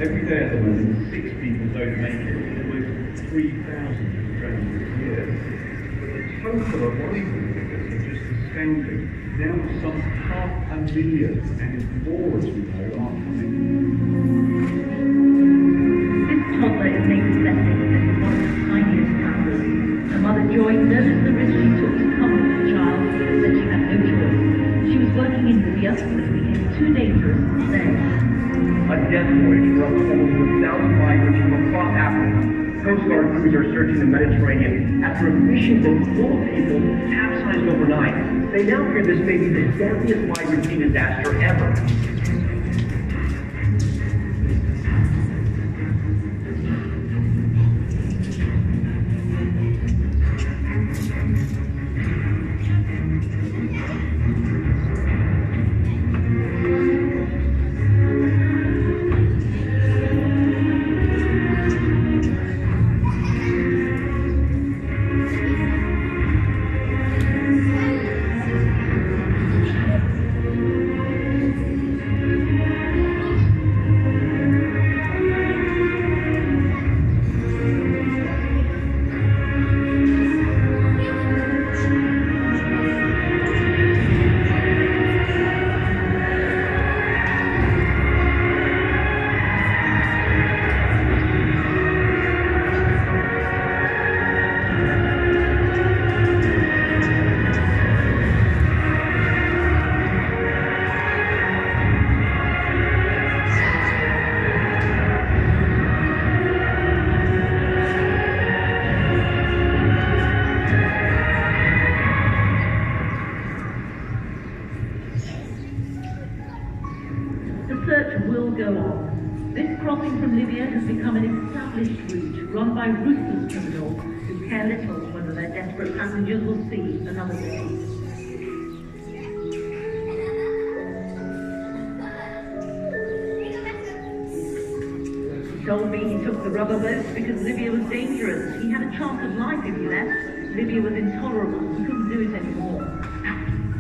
Every day at the moment, 6 people don't make it. Almost 3,000 strangers a year. But the total arrival figures are just astounding. Now some 500,000 and more, as we know, are coming. This toddler is named Blessing and is one of the tiniest families. Her mother Joy noticed the risk she took to come with the child and said she had no choice. She was working in Libya when it became too dangerous to stay. A death voyage for almost 1,000 migrants from across Africa. Coast Guard crews are searching the Mediterranean after a fishing boat full of people capsized overnight. They now fear this may be the deadliest migrant sea disaster ever. Run by ruthless criminals who care little whether their desperate passengers will see another day. He told me he took the rubber boats because Libya was dangerous. He had a chance of life if he left. Libya was intolerable. He couldn't do it anymore.